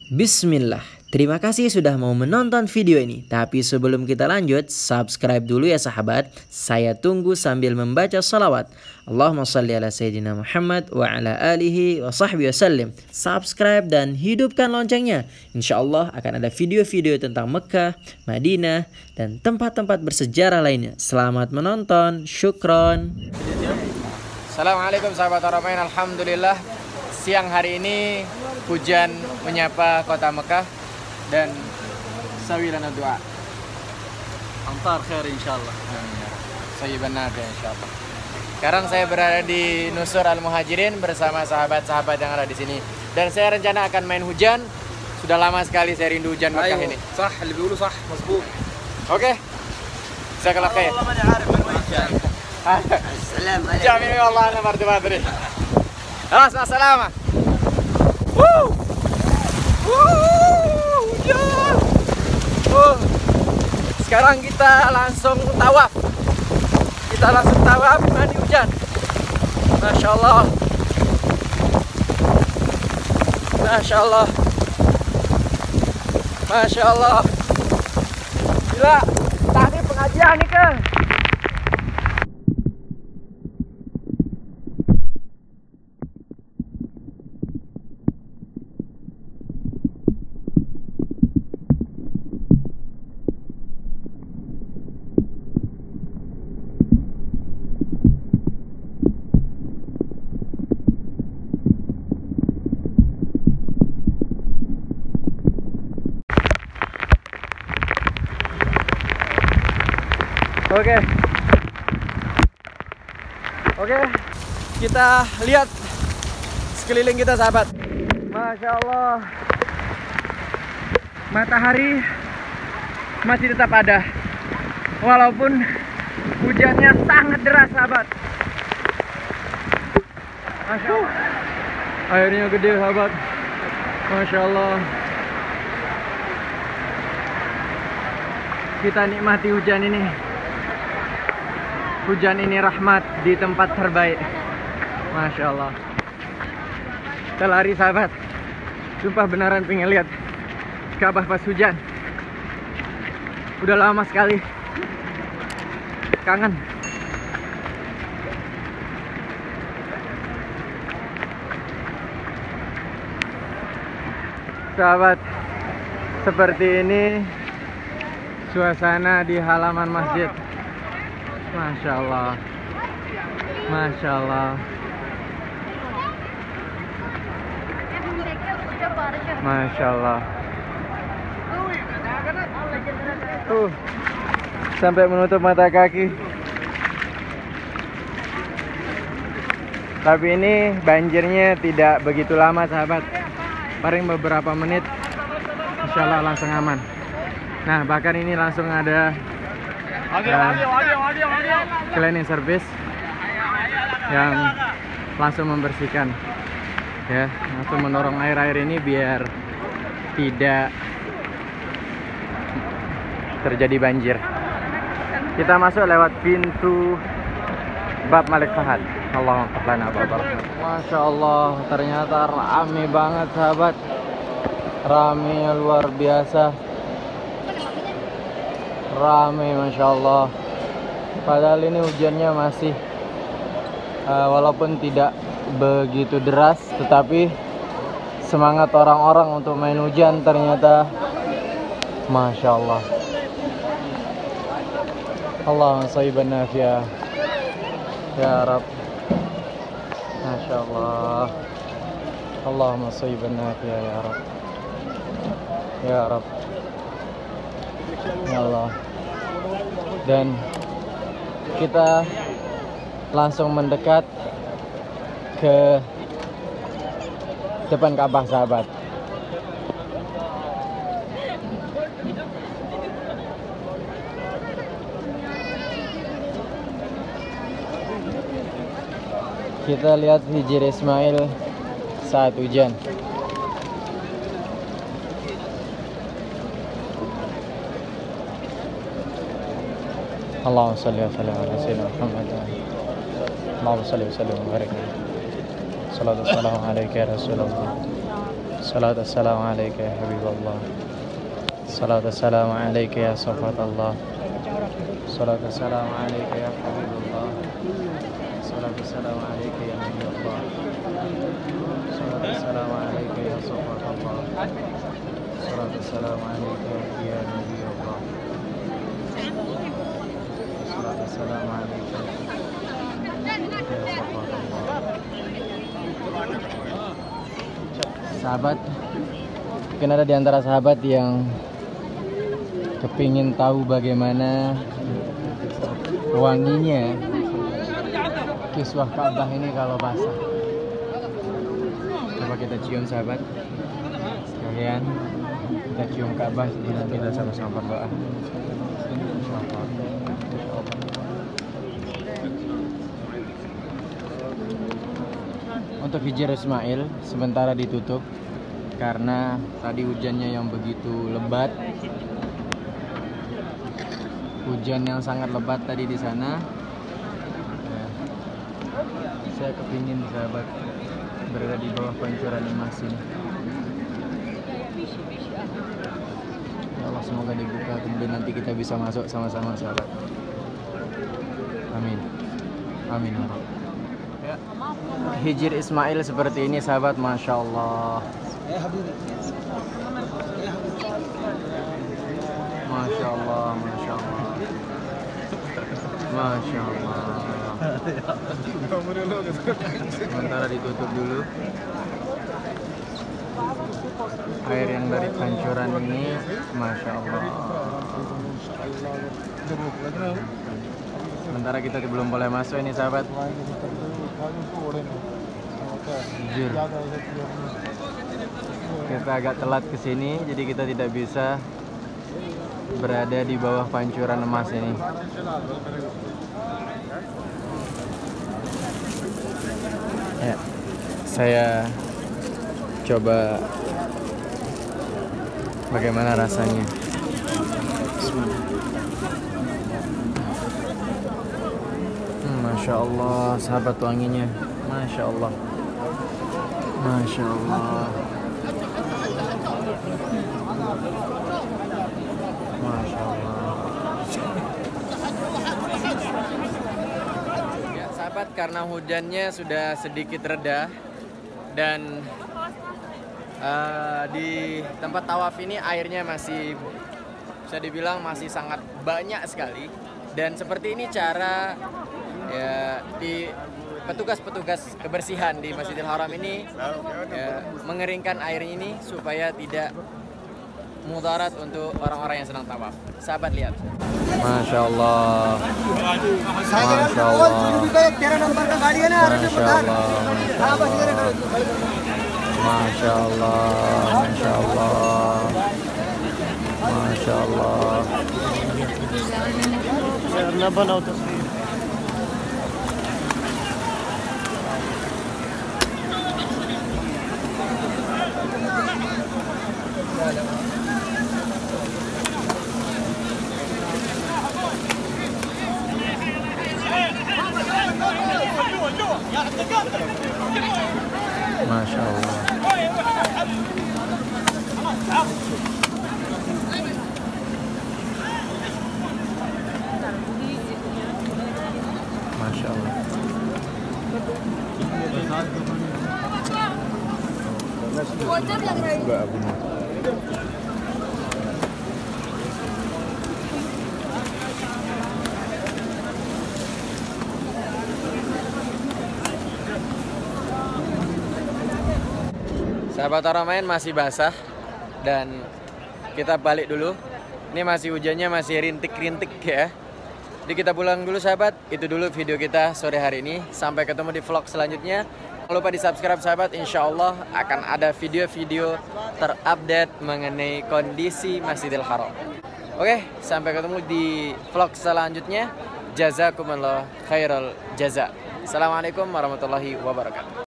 Bismillah. Terima kasih sudah mau menonton video ini. Tapi sebelum kita lanjut, subscribe dulu ya sahabat. Saya tunggu sambil membaca salawat. Allahumma salli ala Sayyidina Muhammad wa ala alihi wa sahbihi wasallim. Subscribe dan hidupkan loncengnya. Insya Allah akan ada video-video tentang Mekah, Madinah, dan tempat-tempat bersejarah lainnya. Selamat menonton. Syukron. Assalamualaikum sahabat Haramain. Alhamdulillah siang hari ini hujan menyapa kota Mekah dan sawilana doa. Amtar khair insyaallah. Sayyiban nafi insyaallah. Sekarang saya berada di Nusur Al-Muhajirin bersama sahabat-sahabat yang ada di sini. Dan saya rencana akan main hujan. Sudah lama sekali saya rindu hujan Mekah ini. Sah, اللي بيقولوا صح مظبوط. Oke. Jazakallah khair. والله ماني عارف من وين جاي. السلام عليكم. جامعي والله انا برضه ما ادري. خلاص مع السلامة. Sekarang kita langsung tawaf. Kita langsung tawaf mandi hujan. Masya Allah. Masya Allah. Masya Allah. Gila, tadi pengajian nih kan. Oke, kita lihat sekeliling kita sahabat. Masya Allah, matahari masih tetap ada walaupun hujannya sangat deras sahabat. Masya Allah, airnya gede sahabat. Masya Allah, kita nikmati hujan ini. Hujan ini rahmat di tempat terbaik. Masya Allah. Kita lari sahabat. Sumpah beneran pengen lihat Ka'bah pas hujan. Udah lama sekali. Kangen. Sahabat, seperti ini suasana di halaman masjid. Masya Allah. Masya Allah. Masya Allah. Sampai menutup mata kaki. Tapi ini banjirnya tidak begitu lama sahabat. Paling beberapa menit. Insya Allah langsung aman. Nah bahkan ini langsung ada cleaning service yang langsung membersihkan, ya, langsung mendorong air ini biar tidak terjadi banjir. Kita masuk lewat pintu Bab Malik Fahad. Allahumma babar. Masya Allah, ternyata rame banget sahabat, rame luar biasa. Rame Masya Allah. Padahal ini hujannya masih walaupun tidak begitu deras, tetapi semangat orang-orang untuk main hujan ternyata Masya Allah. Allahumma sayyiban nafi'ah ya Rabb. Masya Allah. Allahumma sayyiban nafi'ah ya Rabb. Ya Rabb. Ya Allah. Dan kita langsung mendekat ke depan Ka'bah sahabat. Kita lihat Hijr Ismail saat hujan. Allahumma salli wa sallim ala sayyidina Muhammad. Allahumma salli wa sallim wa barik. Salatu wassalamu alayka ya Rasulullah. Salatu wassalamu alaika ya Habibullah. Salatu wassalamu alaika ya Safatallah. Salatu wassalamu alaika ya Habibullah. Salatu wassalamu alaika ya Nabiyullah. Salatu wassalamu alaika ya Safatallah. Salatu wassalamu alaika ya Nabiyullah. Salatu wassalamu alaika ya Safatallah. Sahabat, mungkin ada di antara sahabat yang kepingin tahu bagaimana wanginya kiswah Ka'bah ini kalau basah. Coba kita cium sahabat sekalian, kita cium Ka'bah, nanti kita sama-sama berdoa. Untuk Hijr Ismail sementara ditutup karena tadi hujannya yang begitu lebat. Hujan yang sangat lebat tadi di sana. Saya kepingin sahabat berada di bawah pancuran emas ini. Ya Allah, semoga dibuka kemudian nanti kita bisa masuk sama-sama sahabat. Amin. Amin. Ya. Hijr Ismail seperti ini sahabat, Masya Allah. Masya Allah, Masya Allah. Masya Allah. Sementara ditutup dulu. Air yang dari pancuran ini, Masya Allah. Sementara kita belum boleh masuk ini sahabat. Jujur, kita agak telat ke sini, jadi kita tidak bisa berada di bawah pancuran emas ini. Ya, saya coba bagaimana rasanya. Masya Allah, sahabat wanginya. Masya Allah. Masya Allah. Masya Allah. Ya, sahabat, karena hujannya sudah sedikit reda dan di tempat tawaf ini airnya masih bisa dibilang masih sangat banyak sekali, dan seperti ini cara ya di petugas-petugas kebersihan di Masjidil Haram ini ya, mengeringkan air ini supaya tidak mudarat untuk orang-orang yang sedang tawaf. Sahabat lihat. Masya Allah. Masya Allah. Masya Allah. Masya Allah. Masya Allah. Masya Allah. Masya Allah. Masya Allah. Enggak, benar. Sahabat Haramain masih basah dan kita balik dulu. Ini masih hujannya masih rintik-rintik ya. Jadi kita pulang dulu sahabat. Itu dulu video kita sore hari ini. Sampai ketemu di vlog selanjutnya. Jangan lupa di subscribe sahabat. Insya Allah akan ada video-video terupdate mengenai kondisi Masjidil Haram. Oke, sampai ketemu di vlog selanjutnya. Jazakumullah khairal jaza. Assalamualaikum warahmatullahi wabarakatuh.